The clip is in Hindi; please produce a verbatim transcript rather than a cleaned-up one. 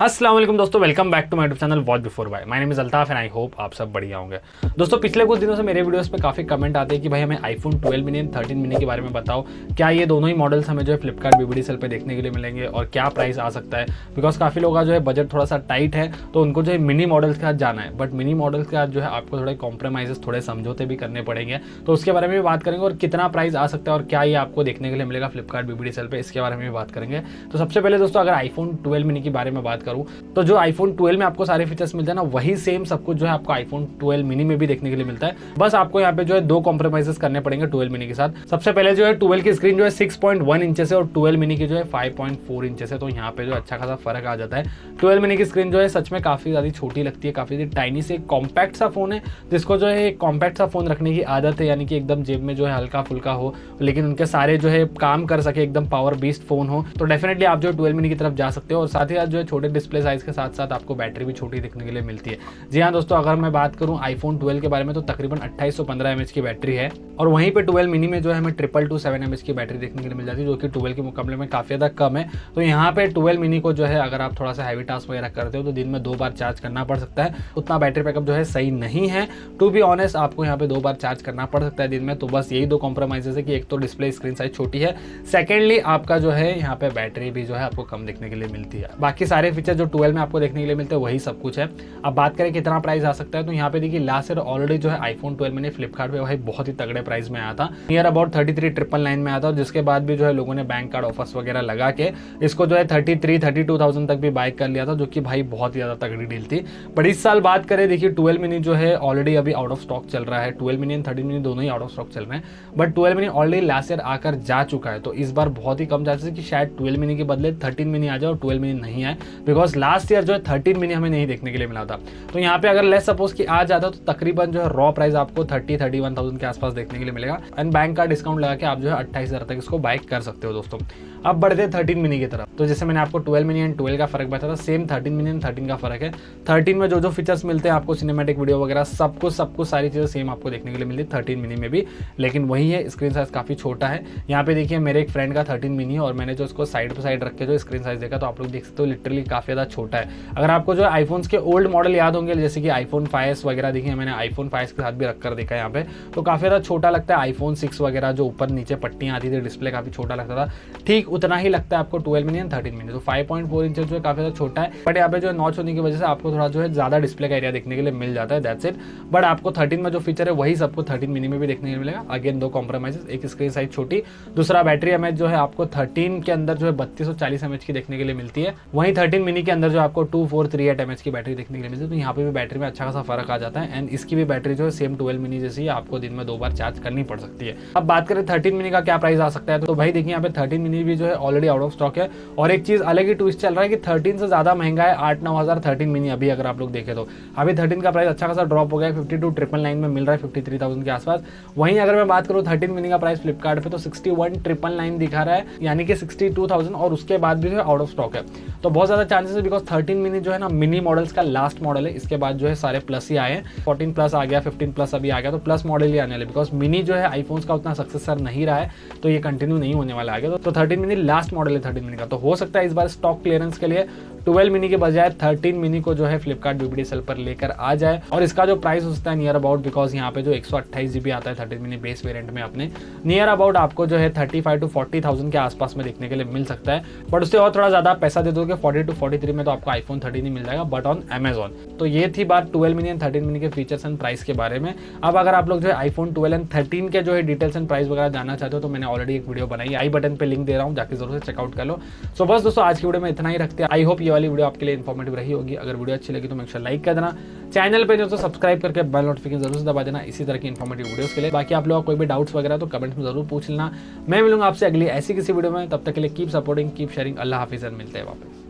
अस्सलाम वालेकुम दोस्तों, welcome back to my YouTube channel watch before buy. My name is Altaf and I hope आप सब बढ़िया होंगे। दोस्तों पिछले कुछ दिनों से मेरे वीडियोस पे काफी कमेंट आते हैं कि भाई हमें iPhone twelve mini and thirteen mini के बारे में बताओ, क्या ये दोनों ही मॉडल्स हमें जो है फ्लिपकार्ट बीबीडी सेल पे देखने के लिए मिलेंगे और क्या प्राइस आ सकता है। बिकॉज काफी लोग का जो है बजट थोड़ा सा टाइट है तो उनको जो है मिनी मॉडल्स के साथ जाना है, बट मिनी मॉडल्स के साथ जो है आपको थोड़े कॉम्प्रोमाइजेस थोड़े समझौते भी करने पड़ेंगे। तो उसके बारे में भी बात करेंगे और कितना प्राइस आ सकता है और क्या ये आपको देखने के लिए मिलेगा फ्लिपकार्ट बीबीडी सेल पे, इसके बारे में भी बात करेंगे। तो सबसे पहले दोस्तों अगर आईफोन ट्वेल्व मिनी के बारे में बात करूँ तो जो आईफोन ट्वेल्व में आपको सारे फीचर्स मिलते हैं ना, वही सेम सब कुछ जो है आपको आईफोन ट्वेल्व मिनी में भी देखने के लिए मिलता है। बस आपको यहाँ पे जो है दो कॉम्प्रोमाइजेस करने पड़ेंगे ट्वेल्व मिनी के साथ। सबसे पहले जो है ट्वेल्व की स्क्रीन जो है सिक्स पॉइंट वन इंचेस है और ट्वेल्व मिनी की जो है फाइव पॉइंट फोर इंचेस है, तो यहाँ पे जो अच्छा खासा फर्क आ जाता है। ट्वेल्व मिनी की स्क्रीन जो है सच में काफी ज्यादा छोटी लगती है, काफी टाइनी से कॉम्पैक्ट सा फोन है, जिसको जो है कॉम्पैक्ट सा फोन रखने की आदत है, यानी कि एकदम जेब में जो है हल्का फुल्का हो लेकिन उनके सारे जो है काम कर सके, एकदम पावर बेस्ड फोन हो, तो डेफिनेटली आप जो ट्वेल्व मिनी की तरफ जा सकते हो। और साथ ही साथ जो है छोटे डिस्प्ले साइज के साथ साथ आपको बैटरी भी छोटी दिखने के लिए मिलती है। जी हाँ दोस्तों, अगर मैं बात करूं आईफोन ट्वेल्व के बारे में तो तकरीबन अट्ठाईस सौ पंद्रह एमएच की बैटरी है और वहीं पे ट्वेल्व मिनी में जो है हमें ट्रिपल टू सेवन एमएच की बैटरी देखने के लिए मिल जाती है, जो कि ट्वेल्व के मुकाबले में काफी ज्यादा कम है। तो यहाँ पे ट्वेल्व मिनी को जो है अगर आप थोड़ा सा हैवी टास्क वगैरह करते हो तो दिन में दो बार चार्ज करना पड़ सकता है, उतना बैटरी बैकअप जो है सही नहीं है। टू बी ऑनेस्ट आपको यहाँ पे दो बार चार्ज करना पड़ सकता है दिन में। तो बस यही दो कॉम्प्रोमाइजेस है कि एक तो डिस्प्ले स्क्रीन साइज छोटी है, सेकेंडली आपका जो है यहाँ पे बैटरी भी जो है आपको कम देखने के लिए मिलती है। बाकी सारे फीचर जो ट्वेल्व में आपको देखने के लिए मिलते हैं वही सब कुछ है। अब बात करें कितना प्राइस आ सकता है तो यहाँ पे देखिए लास्ट ईयर ऑलरेडी जो है आईफोन ट्वेल्व मैंने फ्लिपकार्ट पे भाई बहुत ही तगड़े प्राइस में आया था, near about thirty three triple nine में आया था, और जिसके बाद भी जो है लोगों ने बैंक कार्ड ऑफर्स वगैरह लगा के इसको जो है thirty three thirty two thousand तक भी बाय कर लिया था, जो कि भाई बहुत ही ज्यादा तगड़ी डील थी। बट इस साल बात करें देखिए ट्वेल्व मिनी जो है ऑलरेडी अभी आउट ऑफ स्टॉक चल रहा है, twelve mini and thirteen mini दोनों ही आउट ऑफ स्टॉक चल रहे हैं, but twelve mini already last year आकर जा चुका है। तो इस बार बहुत ही कम चांसेस है कि शायद ट्वेल्व मिनी के बदले थर्टीन मिनी आ जाए और ट्वेल्व मिनी नहीं आए, बिकॉज लास्ट ईयर जो है थर्टीन मिनी हमें नहीं देखने के लिए मिला था। तो यहाँ पे अगर लेस सपोज कि आ जाता तो तकरीबन जो है रॉ प्राइस आपको थर्टी थर्टी वन थाउजेंड के आसपास देखने के लिए मिलेगा, एंड बैंक का डिस्काउंट लगा के आप जो है अट्ठाईस हजार तक इसको बाय कर सकते हो दोस्तों। अब बढ़ते हैं थर्टीन मिनी की तरफ। तो जैसे मैंने आपको ट्वेल्व मिनी एंड ट्वेल्व का फर्क बताया था, same thirteen mini and thirteen का फर्क है। थर्टीन में जो जो फीचर्स मिलते हैं आपको, सिनेमैटिक वीडियो वगैरह सब कुछ सब कुछ सारी चीजें सेम आपको देखने के लिए मिलती है थर्टीन मिनी में भी, लेकिन वही है स्क्रीन साइज काफी छोटा है। यहाँ पे देखिए मेरे एक फ्रेंड का थर्टीन मिनी है और मैंने जो उसको साइड टू साइड रख के जो स्क्रीन साइज देखा तो आप लोग देख सकते हो लिटरली काफी ज्यादा छोटा है। अगर आपको जो आईफोन के ओल्ड मॉडल याद होंगे जैसे कि आईफोन फाइव वगैरह देखिए, मैंने आईफोन फाइव के साथ भी रखकर देखा है यहाँ पे, तो काफी ज्यादा छोटा लगता है। आईफोन सिक्स वगैरह जो ऊपर नीचे पट्टियां आती थी, डिस्प्ले काफी छोटा लगता था, ठीक उतना ही लगता है आपको twelve mini and thirteen mini. तो फाइव पॉइंट फोर इंच जो है काफी ज्यादा छोटा है, बट यहाँ पे जो है नॉच होने की वजह से आपको थोड़ा जो है ज्यादा डिस्प्ले का एरिया देखने के लिए मिल जाता है, दैट्स इट। बट आपको थर्टीन में जो फीचर है वही सबको थर्टीन मिनी में भी देखने के लिए मिलेगा। अगेन दो कॉम्प्रोमाइजेस, एक स्क्रीन साइज छोटी, दूसरा बैटरी एमएच जो है आपको थर्टीन के अंदर जो है बत्तीस सौ चालीस एमएच की देखने के लिए मिलती है, वहीं थर्टीन मिनी के अंदर जो आपको two four three eight mAh की बैटरी देखने के लिए मिलती है। तो यहाँ पे भी बैटरी में अच्छा खासा फर्क आ जाता है, एंड इसकी भी बैटरी जो है सेम ट्वेल्व मिनी जैसी आपको दिन में दो बार चार्ज करनी पड़ सकती है। अब बात करें थर्टीन मिनी का क्या प्राइस आ सकता है तो भाई देखिए यहाँ पे थर्टीन मिनी भी जो है ऑलरेडी आउट ऑफ स्टॉक है, और एक चीज अलग ही ट्विस्ट चल रहा है कि थर्टीन से ज्यादा महंगा है आठ नौ हजार थर्टीन मिनी अभी, अगर आप लोग देखें तो अभी थर्टीन का प्राइस अच्छा खासा ड्रॉप हो गया है, फिफ्टी टू ट्रिपल नाइन में मिल रहा है, फिफ्टी थ्री थाउजेंड के आसपास। वहीं अगर मैं बात करूँ थर्टीन मिनी का प्राइस फ्लिपकार्ट पे तो सिक्सटी वन ट्रिपल नाइन दिखा रहा है, यानी कि सिक्सटी टू थाउजेंड, और उसके बाद भी जो है आउट ऑफ स्टॉक है। तो बहुत ज्यादा चांसेस है, बिकॉज थर्टीन मिनी जो है ना मिनी मॉडल्स का लास्ट मॉडल है, इसके बाद जो है सारे प्लस ही आए हैं, फोर्टीन प्लस आ गया, फिफ्टीन प्लस अभी आ गया, तो प्लस मॉडल ही आने वाले, बिकॉज मिनी जो है आईफोन्स का उतना सक्सेसर नहीं रहा है, तो ये कंटिन्यू नहीं होने वाला आगे। तो थर्टीन मिनी लास्ट मॉडल है थर्टीन मिनी का, तो हो सकता है इस बार स्टॉक क्लियरेंस के लिए ट्वेल्व मिनी के बजाय थर्टीन मिनी को जो है फ्लिपकार्ट बीबीडी सेल पर लेकर आ जाए, और इसका जो प्राइस हो सकता है नियर अबाउट, बिकॉज यहाँ पे जो एक सौ अट्ठाईस जीबी आता है थर्टीन मिनी बेस वेरिएंट में अपने, नियर अबाउट आपको जो है thirty five to forty thousand के आसपास में देखने के लिए मिल सकता है। बट उससे और थोड़ा ज्यादा पैसा दे दोगे फोर्टी टू फोर्टी थ्री में तो आपको आईफोन थर्टीन ही मिल जाएगा, बट ऑन अमेजॉन। तो ये थी बात twelve mini and thirteen mini के फीचर्स एंड प्राइस के बारे में। अब अगर आप लोग जो है आईफोन ट्वेल्व एंड थर्टीन के जो है डिटेल्स एंड प्राइस वगैरह जानना चाहते हो तो मैंने ऑलरेडी एक वीडियो बनाई, आई बटन पे लिंक दे रहा हूँ, जाके जरूर से चेकआउट कर लो। सो बस दोस्तों आज की वीडियो में इतना ही रखते हैं। आई होप ये वाली वीडियो आपके लिए इन्फॉर्मेटिव रही होगी। अगर वीडियो अच्छी लगी तो मेक श्योर लाइक कर देना, चैनल पे जो तो सब्सक्राइब करके बेल नोटिफिकेशन जरूर से दबा देना इसी तरह की इन्फॉर्मेटिव वीडियोस के लिए। बाकी आप लोग कोई भी डाउट्स वगैरह तो कमेंट्स में जरूर पूछ लेना। मैं मिलूंगा आपसे अगली ऐसी किसी वीडियो में, तब तक के लिए कीप सपोर्टिंग, कीप शेयरिंग। अल्लाह हाफिज़, मिलते हैं वापस।